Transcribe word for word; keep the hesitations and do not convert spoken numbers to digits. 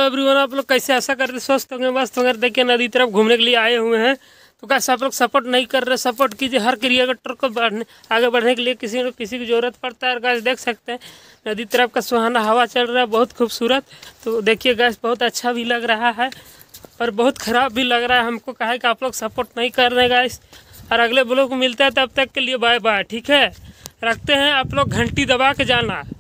Everyone, आप लोग कैसे, आशा करते स्वस्थ होंगे, मस्त होंगे। देखिए नदी तरफ घूमने के लिए आए हुए हैं, तो कैसे आप लोग सपोर्ट नहीं कर रहे, सपोर्ट कीजिए। हर क्रिएटर को बढ़ने आगे बढ़ने के लिए किसी न किसी की ज़रूरत पड़ता है। गैस देख सकते हैं नदी तरफ का सुहाना हवा चल रहा है, बहुत खूबसूरत। तो देखिए गैस बहुत अच्छा भी लग रहा है और बहुत ख़राब भी लग रहा है हमको, कहा कि आप लोग सपोर्ट नहीं कर रहे गैस। और अगले ब्लॉग को मिलता है, तब तक के लिए बाय बाय। ठीक है, रखते हैं, आप लोग घंटी दबा के जाना।